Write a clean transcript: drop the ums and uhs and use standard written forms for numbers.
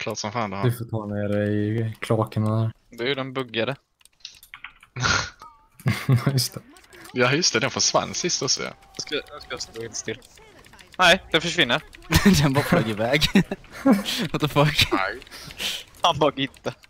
klart som fan det har. Du får ta ner dig i klaken där. Det är ju den buggade. Just det. Ja just det, den försvann sist också. Ja. Jag ska stå helt still. Nej, det försvinner. Den bara flög iväg. What the fuck? Nej. Han bara gittade.